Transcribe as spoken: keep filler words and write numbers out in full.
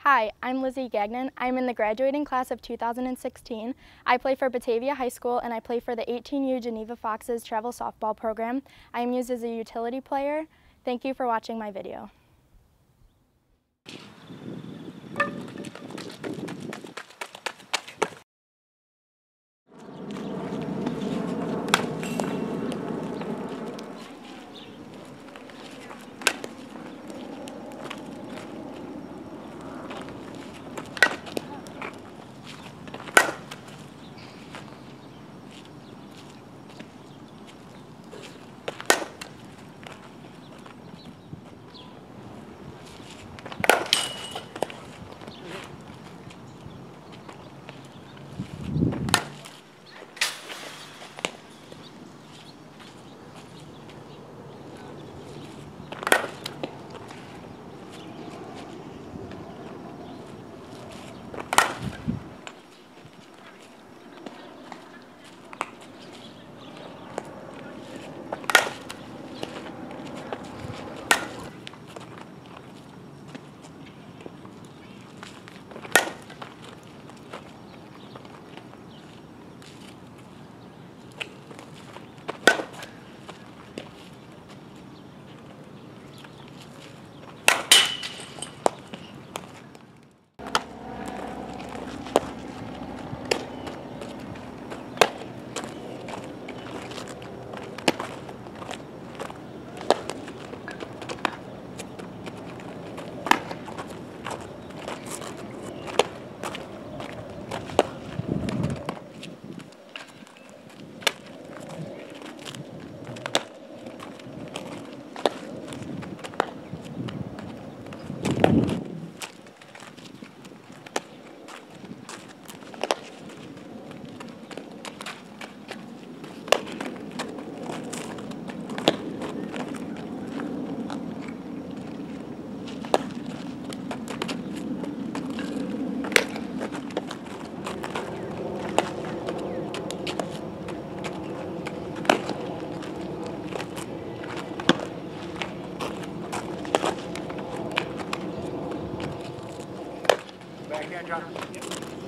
Hi, I'm Lizzie Gagnon. I'm in the graduating class of two thousand sixteen. I play for Batavia High School and I play for the eighteen U Geneva Foxes travel softball program. I am used as a utility player. Thank you for watching my video. Backhand, John. Yep.